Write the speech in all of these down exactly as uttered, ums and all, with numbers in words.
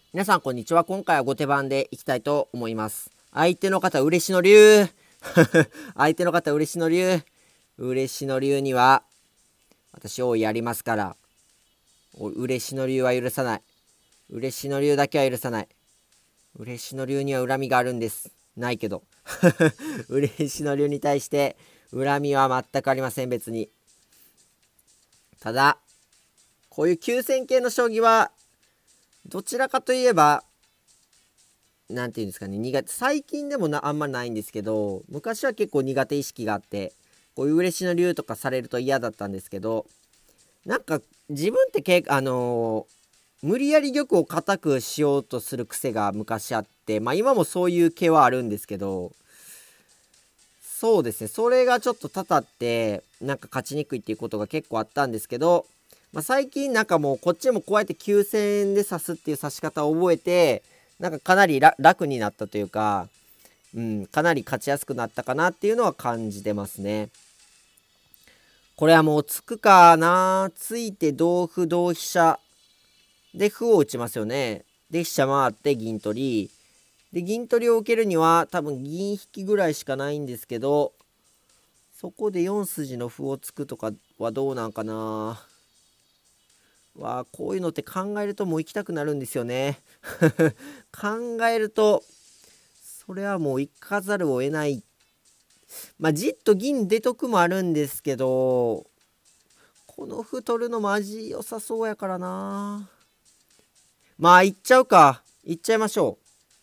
皆さんこんにちは。今回は後手番でいきたいと思います。相手の方嬉野流相手の方嬉野流嬉野流には私王位やりますから、嬉野流は許さない。嬉野流だけは許さない。嬉野流には恨みがあるんです。ないけど嬉野流に対して恨みは全くありません。別に。ただこういう急戦系の将棋はどちらかといえばなんていうんですかね、苦手、最近でもなあんまないんですけど、昔は結構苦手意識があって、こういう嬉野流とかされると嫌だったんですけど、なんか自分ってけあのー、無理やり玉を固くしようとする癖が昔あって、まあ今もそういう気はあるんですけど、そうですね、それがちょっとたたってなんか勝ちにくいっていうことが結構あったんですけど、まあ、最近なんかもうこっちもこうやって急戦で指すっていう指し方を覚えて、なんかかなり楽になったというか、うん、かなり勝ちやすくなったかなっていうのは感じてますね。これはもうつくかな。ついて同歩同飛車で歩を打ちますよね。で飛車回って銀取りで、銀取りを受けるには多分銀引きぐらいしかないんですけど、そこでよん筋の歩を突くとかはどうなんかな。わあ、こういうのって考えるともう行きたくなるんですよね考えるとそれはもう行かざるを得ない。まあじっと銀出とくもあるんですけど、この歩取るのマジ良さそうやからな。まあ行っちゃうか。行っちゃいましょう。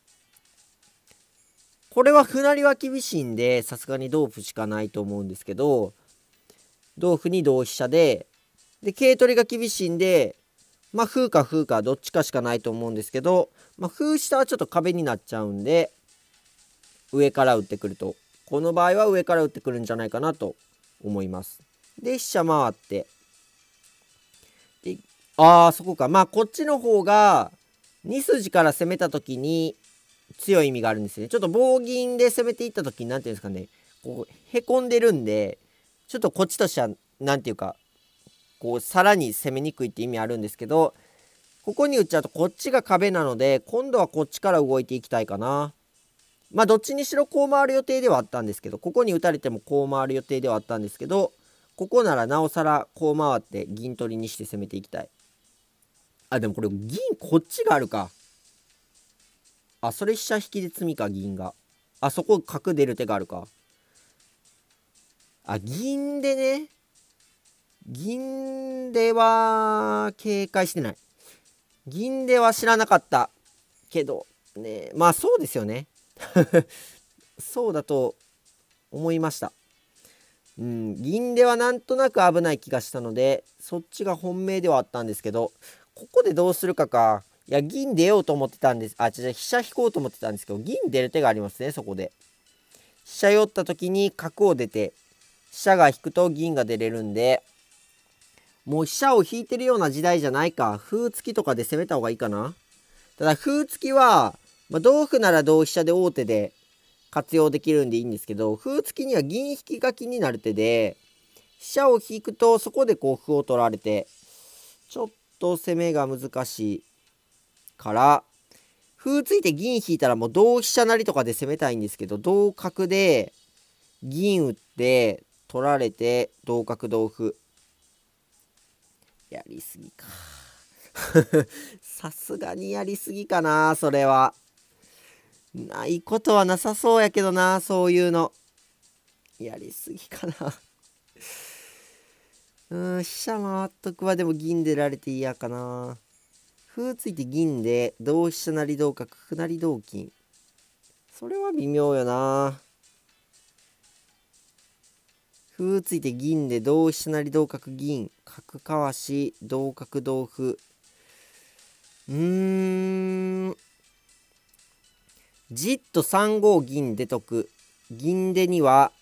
これは歩成りは厳しいんでさすがに同歩しかないと思うんですけど、同歩に同飛車でで桂取りが厳しいんで、まあ歩か歩かどっちかしかないと思うんですけど、まあ歩下はちょっと壁になっちゃうんで上から打ってくると、この場合は上から打ってくるんじゃないかなと思います。で飛車回ってで、ああそこか。まあこっちの方がに筋から攻めた時に強い意味があるんですね。ちょっと棒銀で攻めていった時に何ていうんですかね、こうへこんでるんで、ちょっとこっちとしては何ていうかこうさらに攻めにくいって意味あるんですけど、ここに打っちゃうとこっちが壁なので今度はこっちから動いていきたいかな。まあどっちにしろこう回る予定ではあったんですけど、ここに打たれてもこう回る予定ではあったんですけど、ここならなおさらこう回って銀取りにして攻めていきたい。あ、でもこれ銀こっちがあるか。あ、それ飛車引きで詰みか。銀があそこ角出る手があるか。あ、銀でね、銀では警戒してない。銀では知らなかったけどね、まあそうですよねそうだと思いました。うん、銀ではなんとなく危ない気がしたのでそっちが本命ではあったんですけど、ここでどうするかか。いや銀出ようと思ってたんです。あ、違う、飛車引こうと思ってたんですけど、銀出る手がありますね。そこで飛車寄った時に角を出て飛車が引くと銀が出れるんで、もう飛車を引いてるような時代じゃないか。歩付きとかで攻めた方がいいかな。ただ歩付きは、まあ、同歩なら同飛車で王手で活用できるんでいいんですけど、歩付きには銀引きが気になる手で、飛車を引くとそこでこう歩を取られてちょっと攻めが難しいから、歩ついて銀引いたらもう同飛車成とかで攻めたいんですけど、同角で銀打って取られて同角同歩やりすぎかさすがにやりすぎかな。それはないことはなさそうやけどな。そういうのやりすぎかなうん、飛車回っとくはでも銀出られて嫌かな。歩ついて銀で同飛車成同角歩成同金、それは微妙よな。歩ついて銀で同飛車成同角銀角かわし同角同歩、うーんじっとさんご銀出とく。銀出には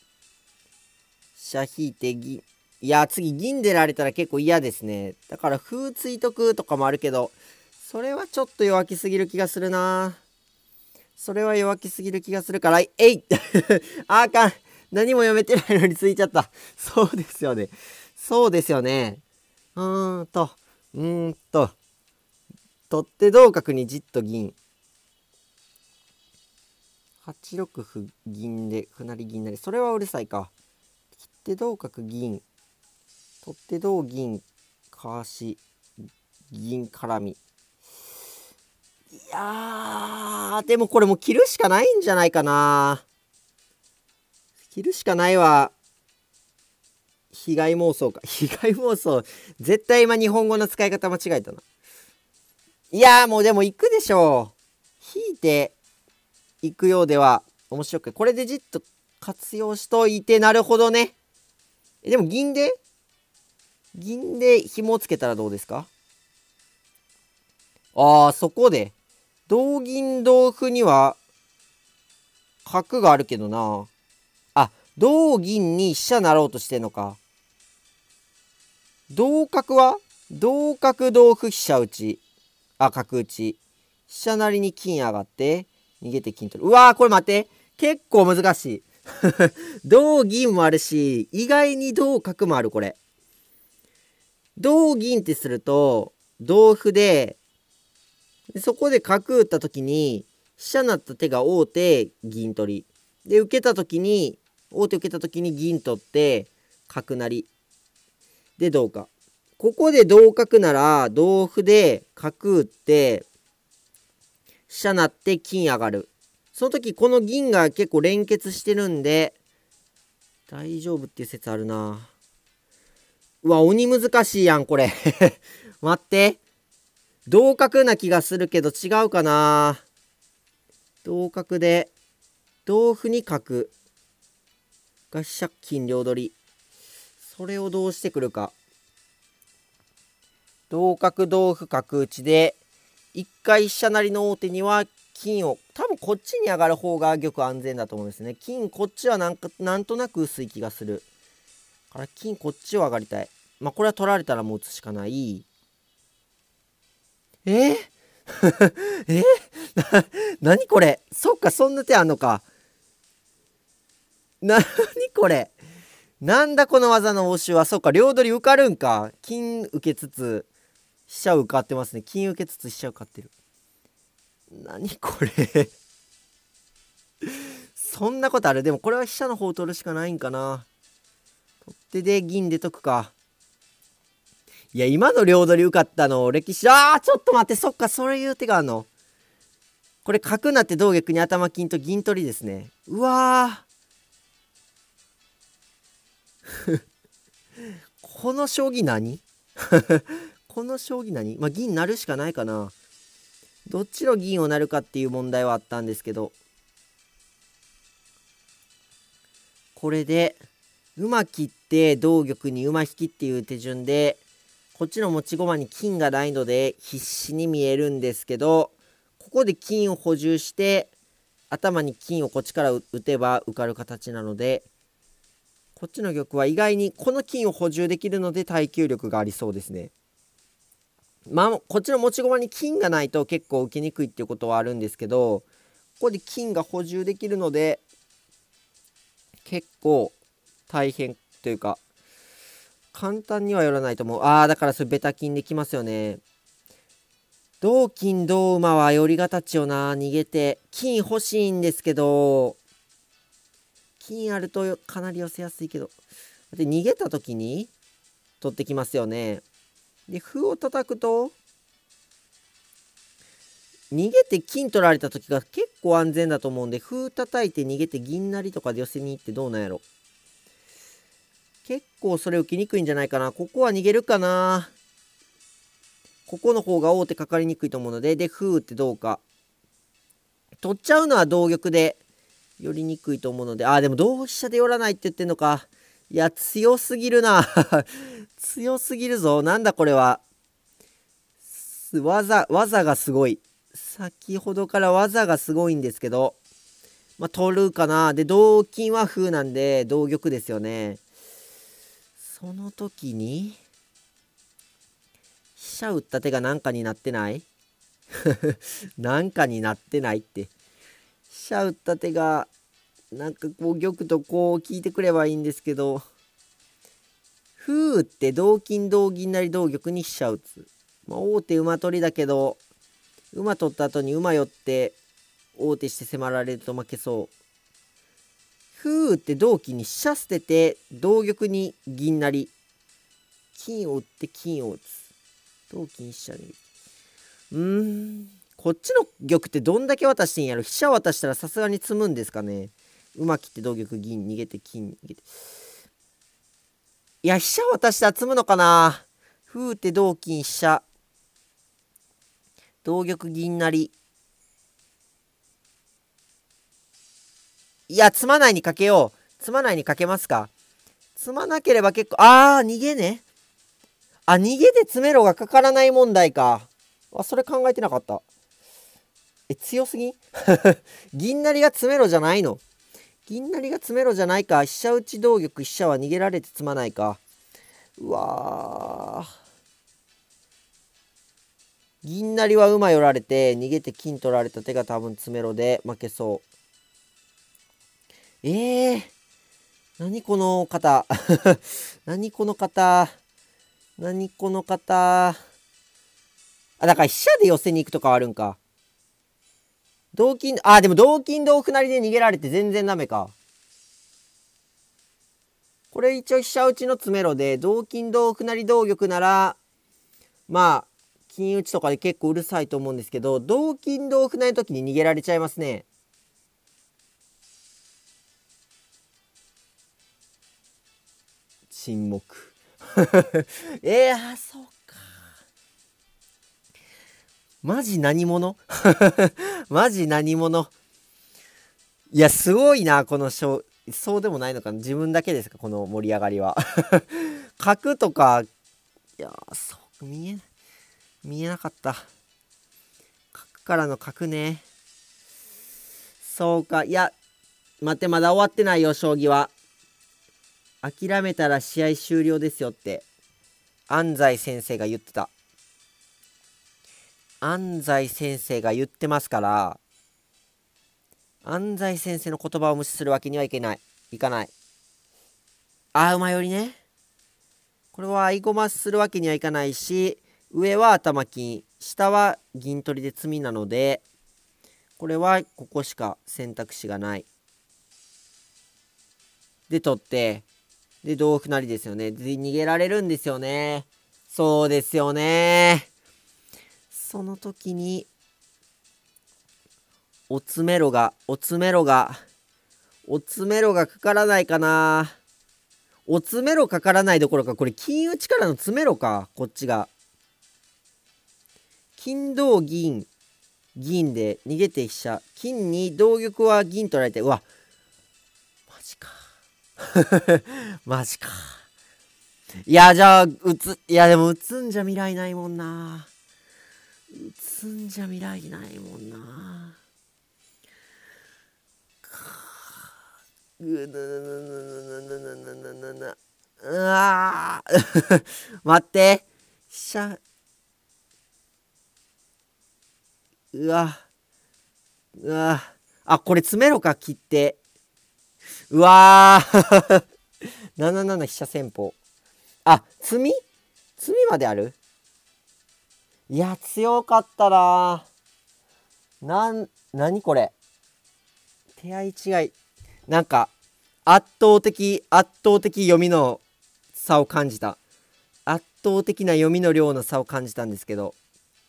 飛車引いて銀、いや次銀出られたら結構嫌ですね。だから歩ついとくとかもあるけど、それはちょっと弱気すぎる気がするな。それは弱気すぎる気がするから、えいあかん、何も読めてないのについちゃった。そうですよね。そうですよね。うーんとうーんと取って同角にじっと銀。はちろく歩銀で歩成銀成。それはうるさいか。切って同角銀。取って同銀。かわし。銀絡み。いやー、でもこれもう切るしかないんじゃないかな。切るしかないわ。被害妄想か。被害妄想。絶対今日本語の使い方間違えたな。いやーもうでも行くでしょう。引いて行くようでは面白く。これでじっと活用しといて、なるほどね。え、でも銀で銀で紐をつけたらどうですか？ああ、そこで。同銀同歩には角があるけどな。あ、同銀に飛車なろうとしてんのか。同角は同角同歩飛車打ち。あ、角打ち。飛車成りに金上がって、逃げて金取る。うわー、これ待って。結構難しい。同銀もあるし、意外に同角もある、これ。同銀ってすると、同歩で、でそこで角打った時に、飛車成った手が王手、銀取り。で、受けた時に、王手受けた時に銀取って、角成り。で、どうか。ここで同角なら、同歩で角打って、飛車成って金上がる。その時、この銀が結構連結してるんで、大丈夫っていう説あるな。うわ、鬼難しいやん、これ。待って。同角な気がするけど違うかな。同角で、同歩に角。が飛車金両取り。それをどうしてくるか。同角同歩角打ちで、一回飛車成りの王手には金を、多分こっちに上がる方が玉安全だと思うんですね。金こっちはなんか、なんとなく薄い気がする。から金こっちを上がりたい。まあこれは取られたらもう打つしかない。ええな、なにこれ。そっか、そんな手あんのか。なにこれ。なんだこの技の応酬は。そっか、両取り受かるんか。金受けつつ、飛車受かってますね。金受けつつ飛車受かってる。なにこれ。そんなことある。でもこれは飛車の方取るしかないんかな。取ってで銀出とくか。いや、今の両取り受かったの、歴史、あー、ちょっと待って、そっか、そういう手があるの。これ、角なって同玉に頭金と銀取りですね。うわー。この将棋何この将棋何まあ、銀なるしかないかな。どっちの銀をなるかっていう問題はあったんですけど。これで、馬切って同玉に馬引きっていう手順で、こっちの持ち駒に金がないので必死に見えるんですけど、ここで金を補充して頭に金をこっちから打てば受かる形なので、こっちの玉は意外にこの金を補充できるので耐久力がありそうですね。まあこっちの持ち駒に金がないと結構受けにくいっていうことはあるんですけど、ここで金が補充できるので結構大変というか簡単には寄らないと思う。ああ、だからそれベタ金できますよね。同金同馬は寄り形よな。逃げて。金欲しいんですけど、金あるとかなり寄せやすいけど。で、逃げた時に取ってきますよね。で、歩を叩くと、逃げて金取られた時が結構安全だと思うんで、歩叩いて逃げて銀成りとかで寄せに行ってどうなんやろ。結構それ受けにくいんじゃないかな。ここは逃げるかな。ここの方が王手かかりにくいと思うので、で、歩打ってどうか。取っちゃうのは同玉で寄りにくいと思うので、ああ、でも同飛車で寄らないって言ってんのか。いや、強すぎるな。強すぎるぞ。なんだこれは。技、技がすごい。先ほどから技がすごいんですけど、まあ、取るかな。で、同金は歩なんで、同玉ですよね。その時に、飛車打った手が何かになってないなんかになってないって。飛車打った手が、なんかこう玉とこう聞いてくればいいんですけど、歩打って同金同銀成同玉に飛車打つ。まあ、王手馬取りだけど、 馬取った後に馬寄って王手して迫られると負けそう。ふーって同金に飛車捨てて同玉に銀成り。金を打って金を打つ。同金飛車に。うーん。こっちの玉ってどんだけ渡してんやろ。飛車渡したらさすがに詰むんですかね。馬切って同玉銀逃げて金逃げて。いや飛車渡したら詰むのかな。ふーって同金飛車。同玉銀成り。いや詰まないにかけよう。詰まないにかけますか。詰まなければ結構。あー逃げね。あ逃げで詰めろがかからない問題か。あそれ考えてなかった。え強すぎん銀成りが詰めろじゃないの。銀成りが詰めろじゃないか。飛車打ち同玉飛車は逃げられて詰まないか。うわー銀成りは馬寄られて逃げて金取られた手が多分詰めろで負けそう。えー、何この方何この方何この方あ、だから飛車で寄せに行くとかあるんか。同金、あ、でも同金同歩成で逃げられて全然ダメか。これ一応飛車打ちの詰めろで、同金同歩成同玉なら、まあ、金打ちとかで結構うるさいと思うんですけど、同金同歩成の時に逃げられちゃいますね。沈黙えー、あそうかマジ何者マジ何者。いやすごいなこのショー。そうでもないのかな。自分だけですかこの盛り上がりは角とかいやそう見え見えなかった。角からの角ね。そうか。いや待ってまだ終わってないよ将棋は。諦めたら試合終了ですよって安西先生が言ってた。安西先生が言ってますから、安西先生の言葉を無視するわけにはいけない。いかない。あー馬寄りね。これは合駒するわけにはいかないし、上は頭金、下は銀取りで詰みなので、これはここしか選択肢がない。で取ってで同歩成ですよね。で逃げられるんですよね。そうですよね。その時におつめろがおつめろがおつめろがかからないかな。おつめろかからないどころかこれ金打ちからの詰めろか。こっちが金同銀銀で逃げて飛車金に同玉は銀取られて、うわマジかマジか。いやじゃあ打ついやでも打つんじゃ未来ないもんな。打つんじゃ未来ないもんな。うわ待って飛車うわうわあこれ詰めろか切ってうわーなななな飛車戦法。あ詰み詰みまである。いや強かったな。なん何これ手合い違い。なんか圧倒的圧倒的読みの差を感じた。圧倒的な読みの量の差を感じたんですけど、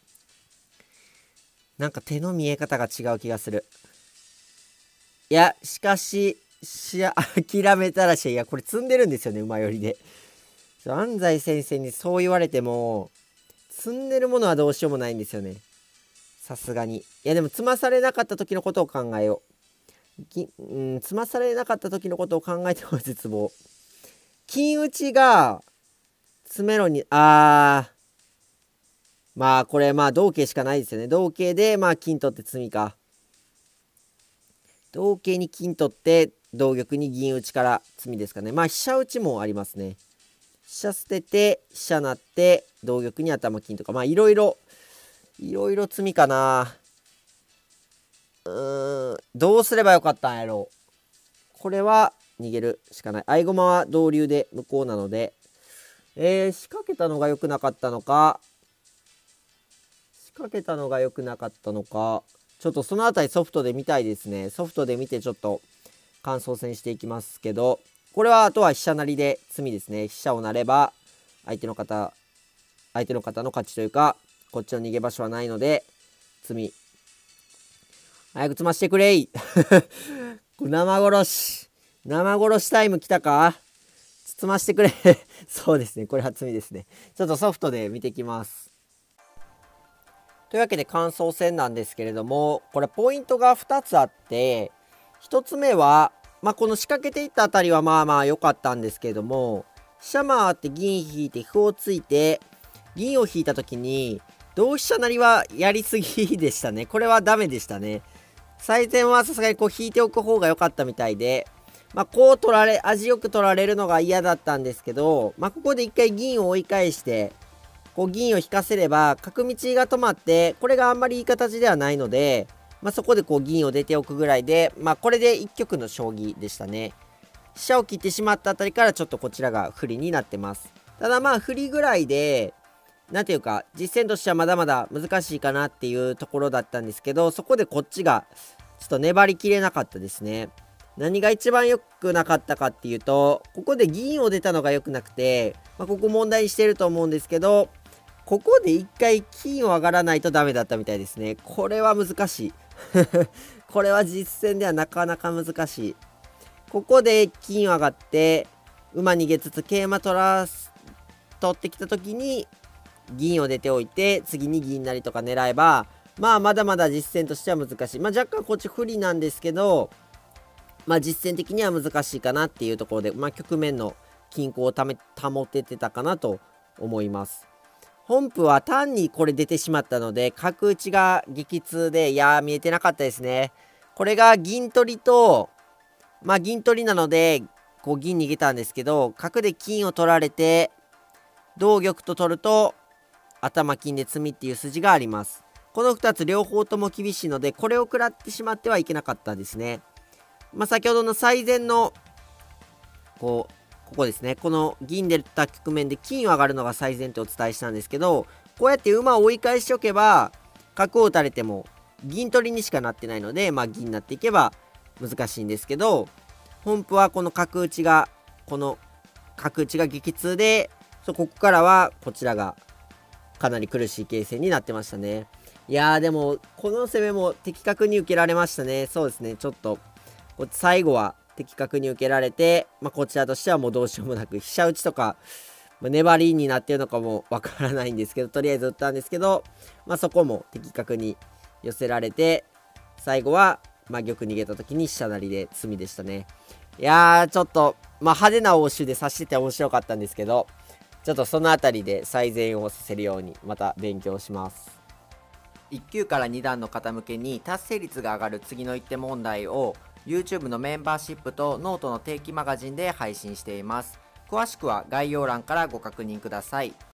なんか手の見え方が違う気がする。いやしかしし諦めたらしいやこれ積んでるんですよね馬寄りで。安西先生にそう言われても積んでるものはどうしようもないんですよねさすがに。いやでも詰まされなかった時のことを考えよう。うん、詰まされなかった時のことを考えても絶望。金打ちが詰めろにあーまあこれまあ同桂しかないですよね。同桂でまあ金取って詰みか。同桂に金取って同玉に銀打ちから詰みですかね。まあ飛車打ちもありますね。飛車捨てて飛車成って同玉に頭金とかまあいろいろいろいろ詰みかな。うーんどうすればよかったんやろう。これは逃げるしかない。合駒は同竜で無効なので、えー、仕掛けたのが良くなかったのか仕掛けたのが良くなかったのか、ちょっとそのあたりソフトで見たいですね。ソフトで見てちょっと感想戦していきますけど、これはあとは飛車成りで詰みですね。飛車を成れば相手の方相手の方の勝ちというか、こっちの逃げ場所はないので詰み。早く詰ましてくれい生殺し生殺しタイム来たか。詰ましてくれそうですね、これは詰みですね。ちょっとソフトで見てきます。というわけで感想戦なんですけれども、これポイントがふたつあって、ひとつめは、まあ、この仕掛けていったあたりはまあまあ良かったんですけれども、飛車回って銀引いて歩をついて銀を引いた時に同飛車成はやりすぎでしたね。これはダメでしたね。最善はさすがにこう引いておく方が良かったみたいで、まあ、こう取られ味よく取られるのが嫌だったんですけど、まあ、ここで一回銀を追い返してこう銀を引かせれば角道が止まって、これがあんまりいい形ではないので、まあ、そこでこう銀を出ておくぐらいで、まあ、これで一局の将棋でしたね。飛車を切ってしまったあたりからちょっとこちらが不利になってます。ただまあ不利ぐらいで、なんていうか実戦としてはまだまだ難しいかなっていうところだったんですけど、そこでこっちがちょっと粘りきれなかったですね。何が一番良くなかったかっていうと、ここで銀を出たのが良くなくて、まあ、ここ問題にしてると思うんですけど、ここで一回金を上がらないとダメだったみたいですね。これは難しいこれは実戦ではなかなか難しい。ここで金を上がって馬逃げつつ桂馬取らす取ってきた時に銀を出ておいて、次に銀成りとか狙えば、まあまだまだ実戦としては難しい。まあ若干こっち不利なんですけど、まあ実戦的には難しいかなっていうところで、まあ局面の均衡をため保ててたかなと思います。本譜は単にこれ出てしまったので角打ちが激痛で、いやー見えてなかったですね。これが銀取りと、まあ銀取りなのでこう銀逃げたんですけど、角で金を取られて同玉と取ると頭金で詰みっていう筋があります。このふたつ両方とも厳しいので、これを食らってしまってはいけなかったですね。まあ先ほどの最善のこうここですね、この銀出た局面で金を上がるのが最善ってお伝えしたんですけど、こうやって馬を追い返しておけば角を打たれても銀取りにしかなってないので、まあ銀になっていけば難しいんですけど、本譜はこの角打ちがこの角打ちが激痛で、そうここからはこちらがかなり苦しい形勢になってましたね。いやーでもこの攻めも的確に受けられましたね。そうですね、ちょっと最後は的確に受けられて、まあ、こちらとしてはもうどうしようもなく飛車打ちとか、まあ、粘りになってるのかもわからないんですけど、とりあえず打ったんですけど、まあ、そこも的確に寄せられて、最後は、まあ、玉逃げた時に飛車成りで詰みでしたね。いやーちょっと、まあ、派手な応酬で指してて面白かったんですけど、ちょっとその辺りで最善をさせるようにまた勉強します。いっ級からに段の方向けに達成率が上がる次の一手問題をYouTube のメンバーシップとノートの定期マガジンで配信しています。詳しくは概要欄からご確認ください。